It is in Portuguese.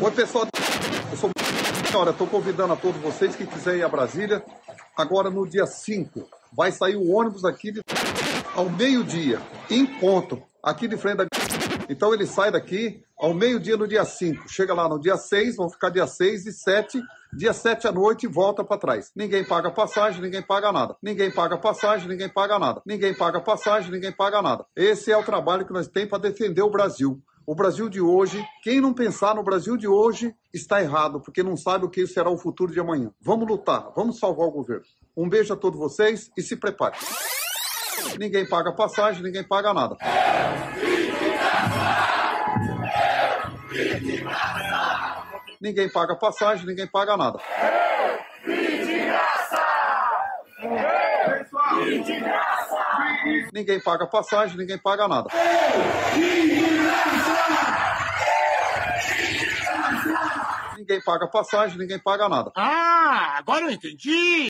Oi, pessoal. Eu sou... Senhora, estou convidando a todos vocês que quiserem ir a Brasília. Agora, no dia 5, vai sair o ônibus aqui ao meio-dia, em ponto, aqui de frente da... Então, ele sai daqui ao meio-dia no dia 5. Chega lá no dia 6, vão ficar dia 6 e 7. Dia 7 à noite e volta para trás. Ninguém paga passagem, ninguém paga nada. Ninguém paga passagem, ninguém paga nada. Ninguém paga passagem, ninguém paga nada. Esse é o trabalho que nós temos para defender o Brasil. O Brasil de hoje, quem não pensar no Brasil de hoje está errado, porque não sabe o que será o futuro de amanhã. Vamos lutar, vamos salvar o governo. Um beijo a todos vocês e se preparem. Ninguém paga passagem, ninguém paga nada. Ninguém paga passagem, ninguém paga nada. Ninguém paga passagem, ninguém paga nada. Ninguém paga passagem, ninguém paga nada. Ah, agora eu entendi!